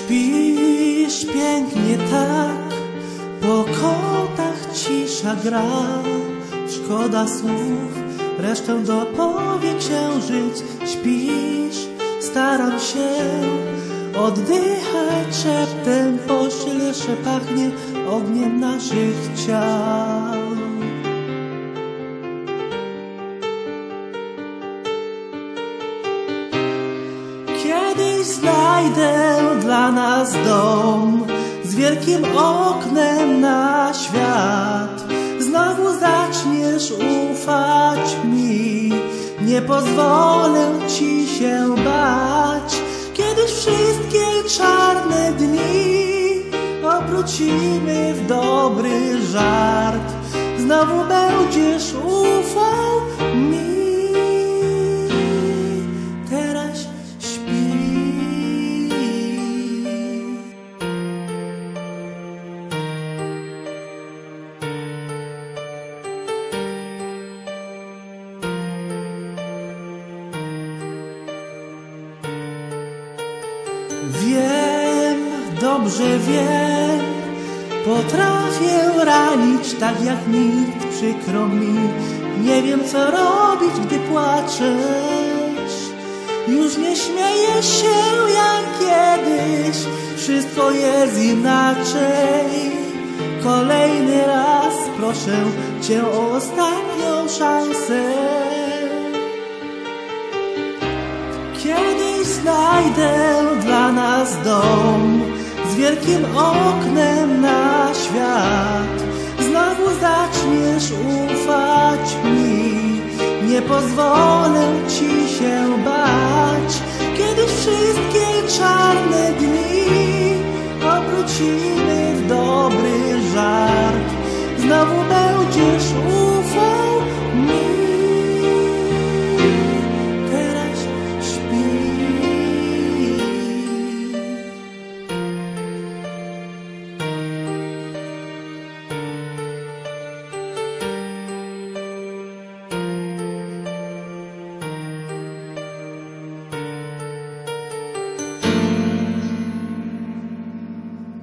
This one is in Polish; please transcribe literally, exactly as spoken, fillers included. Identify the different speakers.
Speaker 1: Śpisz pięknie tak, po kątach cisza gra. Szkoda słów, resztę dopowie księżyc. Śpisz, staram się oddychać szeptem, po ścielesze pachnie ogniem naszych ciał. Kiedyś znajdę dla nas dom z wielkim oknem na świat. Znowu zaczniesz ufać mi, nie pozwolę ci się bać. Kiedyś wszystkie czarne dni obrócimy w dobry żart. Znowu będziesz ufał mi. Teraz śpi. Wiem, dobrze wiem, potrafię ranić tak jak nikt, przykro mi. Nie wiem co robić, gdy płaczesz. Już nie śmiejesz się jak kiedyś, wszystko jest inaczej. Kolejny raz proszę cię o ostatnią szansę. Kiedyś znajdę dla nas dom z wielkim oknem na świat. Znowu zaczniesz ufać mi, nie pozwolę ci się bać. Kiedyś wszystkie czarne dni obrócimy